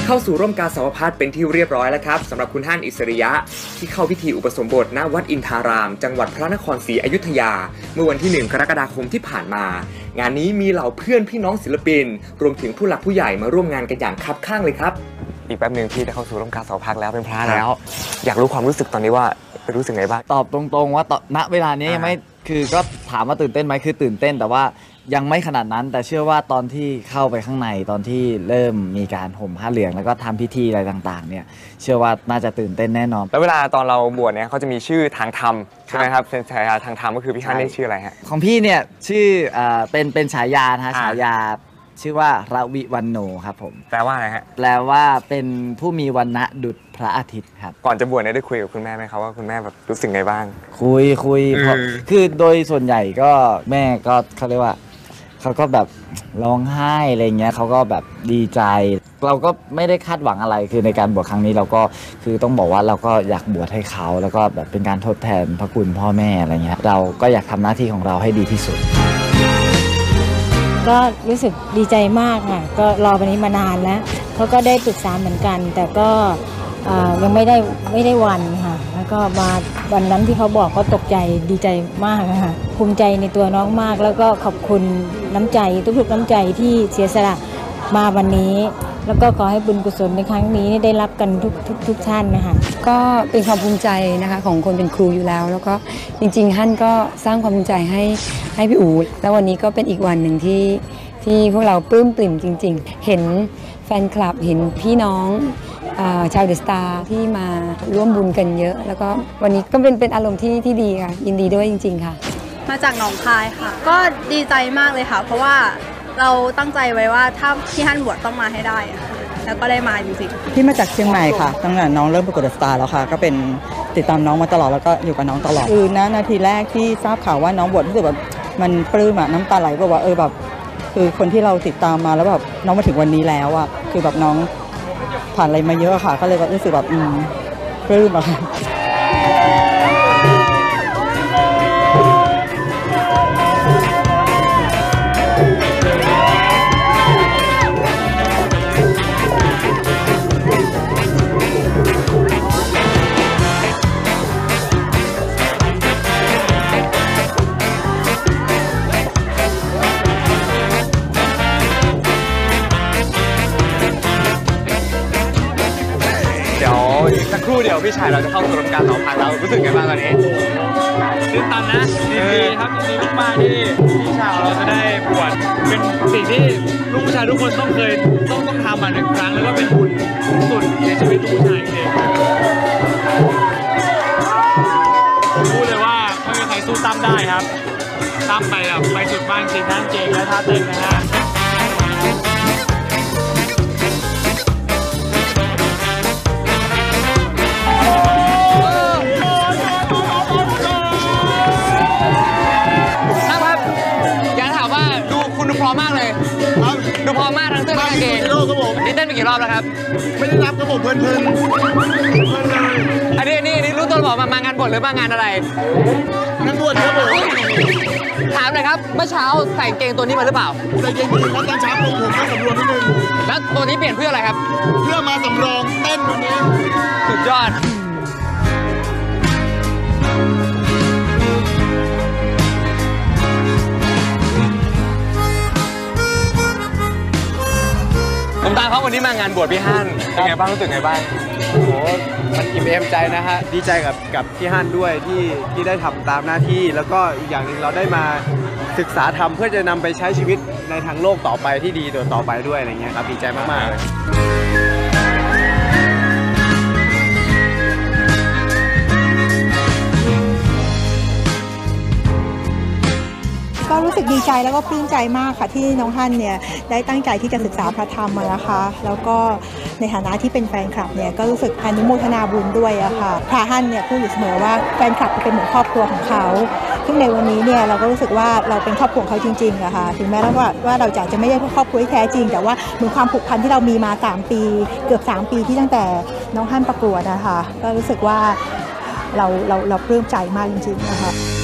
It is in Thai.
เข้าสู่ร่มกาสาวพัฒน์เป็นที่เรียบร้อยแล้วครับสำหรับคุณฮั่นอิสริยะที่เข้าพิธีอุปสมบทณวัดอินทารามจังหวัดพระนครศรีอยุธยาเมื่อวันที่1 กรกฎาคมที่ผ่านมางานนี้มีเหล่าเพื่อนพี่น้องศิลปินรวมถึงผู้หลักผู้ใหญ่มาร่วมงานกันอย่างคับข้างเลยครับอีกแป๊บนึงพี่จะเข้าสู่ร่มกาสาวพัฒน์แล้วเป็นพระแล้วอยากรู้ความรู้สึกตอนนี้ว่ารู้สึกไงบ้างตอบตรงๆว่าณเวลานี้ยังไม่คือก็ถามว่าตื่นเต้นไหมคือตื่นเต้นแต่ว่ายังไม่ขนาดนั้นแต่เชื่อว่าตอนที่เข้าไปข้างในตอนที่เริ่มมีการห่มผ้าเหลืองแล้วก็ทำพิธีอะไรต่างๆเนี่ยเชื่อว่าน่าจะตื่นเต้นแน่นอนแล้วเวลาตอนเราบวชเนี่ยเขาจะมีชื่อทางธรรมใช่ไหมครับเป็นฉายาทางธรรมก็คือพี่ฮั่นได้ชื่ออะไรฮะของพี่เนี่ยชื่อเป็นฉายานะฮะฉายาชื่อว่าระวิวันโนครับผมแปลว่าอะไรฮะแปลว่าเป็นผู้มีวรรณะดุจพระอาทิตย์ครับก่อนจะบวชเนี่ยได้คุยกับคุณแม่ไหมครับว่าคุณแม่แบบรู้สึกไงบ้างคุยคือโดยส่วนใหญ่ก็แม่ก็เขาเรียกว่าเขาก็แบบร้องไห้อะไรเงี้ยเขาก็แบบดีใจเราก็ไม่ได้คาดหวังอะไรคือในการบวชครั้งนี้เราก็คือต้องบอกว่าเราก็อยากบวชให้เขาแล้วก็แบบเป็นการทดแทนพระคุณพ่อแม่อะไรเงี้ยเราก็อยากทำหน้าที่ของเราให้ดีที่สุดก็รู้สึกดีใจมากค่ะก็รอวันนี้มานานแล้วเขาก็ได้ปรึกษาเหมือนกันแต่ก็ยังไม่ได้วันค่ะแล้วก็มาวันนั้นที่เขาบอกก็ตกใจดีใจมากค่ะภูมิใจในตัวน้องมากแล้วก็ขอบคุณน้ำใจทุกๆน้ำใจที่เสียสละมาวันนี้แล้วก็ขอให้บุญกุศลในครั้งนี้ได้รับกันทุกท่านนะคะก็เป็นความภูมิใจนะคะของคนเป็นครูอยู่แล้วแล้วก็จริงๆฮั่นก็สร้างความภูมิใจให้พี่อู๋แล้ววันนี้ก็เป็นอีกวันหนึ่งที่พวกเราปลื้มปริ่มจริงๆเห็นแฟนคลับเห็นพี่น้องชาวเดอะสตาร์ที่มาร่วมบุญกันเยอะแล้วก็วันนี้ก็เป็นอารมณ์ที่ดีค่ะยินดีด้วยจริงๆค่ะมาจากหนองคายค่ะก็ดีใจมากเลยค่ะเพราะว่าเราตั้งใจไว้ว่าถ้าพี่ฮั่นบวชต้องมาให้ได้แล้วก็ได้มาจริงๆพี่มาจากเชียงใหม่ค่ะตั้งแต่น้องเริ่มประกวดเดอะสตาร์แล้วค่ะก็เป็นติดตามน้องมาตลอดแล้วก็อยู่กับน้องตลอดคือนาทีแรกที่ทราบข่าวว่าน้องบวชรู้สึกแบบมันปลื้มน้ำตาไหลแบบว่าแบบคือคนที่เราติดตามมาแล้วแบบน้องมาถึงวันนี้แล้วอ่ะคือแบบน้องผ่านอะไรมาเยอะค่ะก็เลยรู้สึกแบบปลื้มอะค่ะสักครู่เดียวพี่ชายเราจะเข้าสู่ร่มกาสาวพัฒน์แล้วรู้สึกไงบ้างตอนนี้ตื่นตันนะดีครับดีมากที่พี่ชายเราจะได้บวชเป็นสิ่งที่ลูกผู้ชายทุกคนต้องทำมา1 ครั้งแล้วก็เป็นบุญสุดในชีวิตลูกผู้ชายเองผมพูดเลยว่าไม่มีใครสู้ตั้มได้ครับตั้มไปสุดบ้านจริงทั้งเก่งและท่าเต้นนะฮะพร้อมมากเลยดูพร้อมมากทั้งเต้นและกางเกงนี่เต้นไปกี่รอบแล้วครับไม่ได้รับครับผมเพลินเลยอันนี้รู้ตัวบอกมางานบวชหรือมางานอะไรงานบวชครับผมถามหน่อยครับเมื่อเช้าใส่กางเกงตัวนี้มาหรือเปล่าใส่กางเกงครับตอนเช้าผมมาสำรวจนิดนึงแล้วตัวนี้เปลี่ยนเพื่ออะไรครับเพื่อมาสำรองเต้นวันนี้สุดยอดผมตามเขาวันนี้มางานบวชพี่ฮั่นเป็นไงบ้างรู้สึกไงบ้างโอ้โหมันอิ่มเอมใจนะฮะดีใจกับพี่ฮั่นด้วยที่ได้ทำตามหน้าที่แล้วก็อีกอย่างหนึ่งเราได้มาศึกษาธรรมเพื่อจะนำไปใช้ชีวิตในทางโลกต่อไปที่ดีต่อไปด้วยอะไรเงี้ยครับดีใจมากๆเลยก็รู้สึกดีใจแล้วก็ปลื้มใจมากค่ะที่น้องฮั่นเนี่ยได้ตั้งใจที่จะศึกษาพระธรรมมานะคะแล้วก็ในฐานะที่เป็นแฟนคลับเนี่ยก็รู้สึกอนุโมทนาบุญด้วยอะค่ะพระฮั่นเนี่ยพูดอยู่เสมอว่าแฟนคลับเป็นเหมือนครอบครัวของเขาซึ่งในวันนี้เนี่ยเราก็รู้สึกว่าเราเป็นครอบครัวของเขาจริงๆอะค่ะถึงแม้ว่าเราจะไม่ใช่ครอบครัวที่แท้จริงแต่ว่าเหมือนความผูกพันที่เรามีมา3 ปีเกือบ3 ปีที่ตั้งแต่น้องฮั่นประกวดนะคะก็รู้สึกว่าเราปลื้มใจมากจริงๆนะคะ